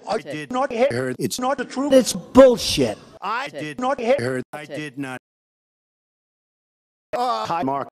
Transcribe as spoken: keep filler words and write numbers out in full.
I did not hit her. It's not the truth. It's bullshit. I did not hit her. I did not. Uh, Mark.